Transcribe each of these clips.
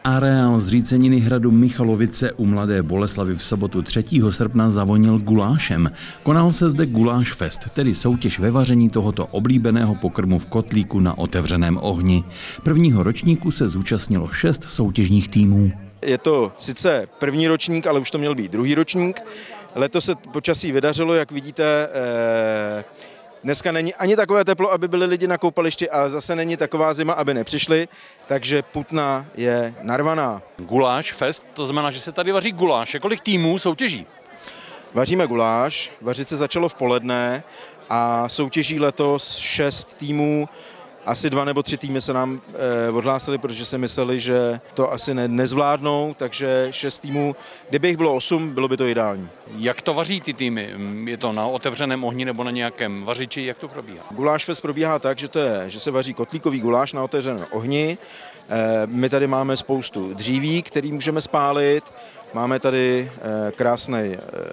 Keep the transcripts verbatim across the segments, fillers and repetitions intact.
Areál zříceniny hradu Michalovice u Mladé Boleslavi v sobotu třetího srpna zavonil gulášem. Konal se zde Guláš Fest, tedy soutěž ve vaření tohoto oblíbeného pokrmu v kotlíku na otevřeném ohni. Prvního ročníku se zúčastnilo šest soutěžních týmů. Je to sice první ročník, ale už to měl být druhý ročník. Letos se počasí vydařilo, jak vidíte. Eh... Dneska není ani takové teplo, aby byli lidi na koupališti, a zase není taková zima, aby nepřišli, takže putna je narvaná. Guláš Fest, to znamená, že se tady vaří guláš. Kolik týmů soutěží? Vaříme guláš, vařit se začalo v poledne a soutěží letos šest týmů. Asi dva nebo tři týmy se nám eh, odhlásili, protože si mysleli, že to asi ne, nezvládnou, takže šest týmů. Kdyby jich bylo osm, bylo by to ideální. Jak to vaří ty týmy? Je to na otevřeném ohni nebo na nějakém vařiči? Jak to probíhá? Guláš Fest probíhá tak, že, to je, že se vaří kotlíkový guláš na otevřeném ohni. Eh, my tady máme spoustu dříví, který můžeme spálit. Máme tady eh, krásný eh,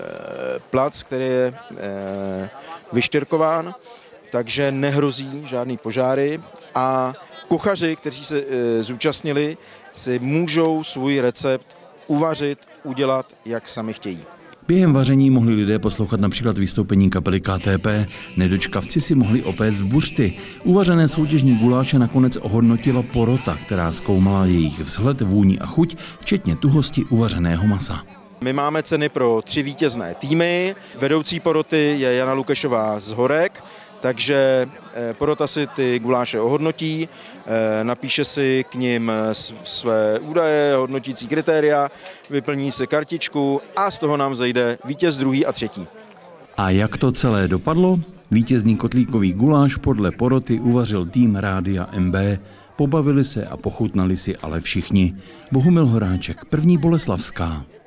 plac, který je eh, vyštěrkován, takže nehrozí žádný požáry a kuchaři, kteří se e, zúčastnili, si můžou svůj recept uvařit, udělat, jak sami chtějí. Během vaření mohli lidé poslouchat například vystoupení kapely K T P. Nedočkavci si mohli opéct buřty. Uvařené soutěžní guláše nakonec ohodnotila porota, která zkoumala jejich vzhled, vůni a chuť, včetně tuhosti uvařeného masa. My máme ceny pro tři vítězné týmy. Vedoucí poroty je Jana Lukešová z Horek, takže porota si ty guláše ohodnotí, napíše si k nim své údaje, hodnotící kritéria, vyplní si kartičku a z toho nám zejde vítěz druhý a třetí. A jak to celé dopadlo? Vítězný kotlíkový guláš podle poroty uvařil tým Rádia M B. Pobavili se a pochutnali si ale všichni. Bohumil Horáček, První Boleslavská.